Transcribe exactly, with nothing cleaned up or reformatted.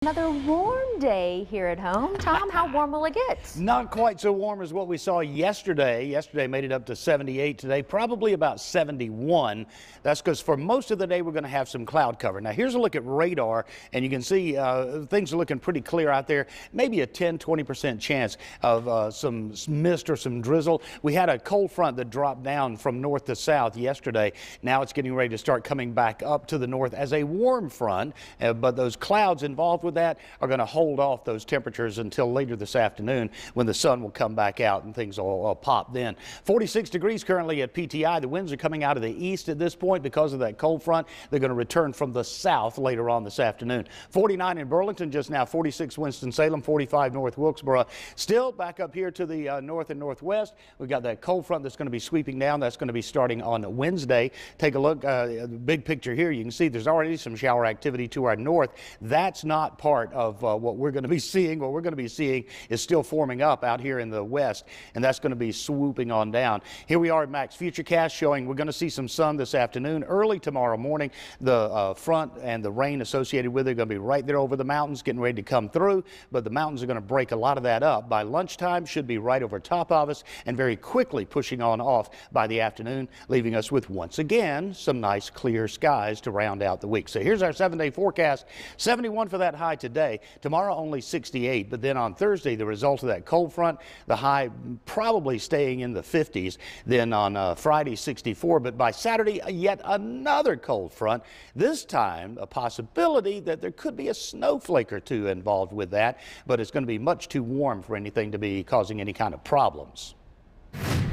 Another warm day here at home. Tom, how warm will it get? Not quite so warm as what we saw yesterday. Yesterday made it up to seventy-eight. Today, probably about seventy-one. That's because for most of the day, we're going to have some cloud cover. Now, here's a look at radar, and you can see uh, things are looking pretty clear out there. Maybe a ten, twenty percent chance of uh, some mist or some drizzle. We had a cold front that dropped down from north to south yesterday. Now it's getting ready to start coming back up to the north as a warm front, uh, but those clouds involved with that are going to hold off those temperatures until later this afternoon when the sun will come back out and things will uh, pop then. forty-six degrees currently at P T I. The winds are coming out of the east at this point because of that cold front. They're going to return from the south later on this afternoon. forty-nine in Burlington just now, forty-six Winston-Salem, forty-five North Wilkesboro. Still back up here to the uh, north and northwest. We've got that cold front that's going to be sweeping down. That's going to be starting on Wednesday. Take a look, uh, the big picture here. You can see there's already some shower activity to our north. That's not part of of uh, what we're going to be seeing. What we're going to be seeing is still forming up out here in the west, and that's going to be swooping on down. Here we are at Max Futurecast showing we're going to see some sun this afternoon. Early tomorrow morning, the uh, front and the rain associated with it are going to be right there over the mountains, getting ready to come through, but the mountains are going to break a lot of that up. By lunchtime, should be right over top of us and very quickly pushing on off by the afternoon, leaving us with, once again, some nice clear skies to round out the week. So here's our seven-day forecast. seventy-one for that high today. Tomorrow only sixty-eight, but then on Thursday, the result of that cold front, the high probably staying in the fifties. Then on uh, Friday, sixty-four, but by Saturday, yet another cold front. This time, a possibility that there could be a snowflake or two involved with that, but it's going to be much too warm for anything to be causing any kind of problems.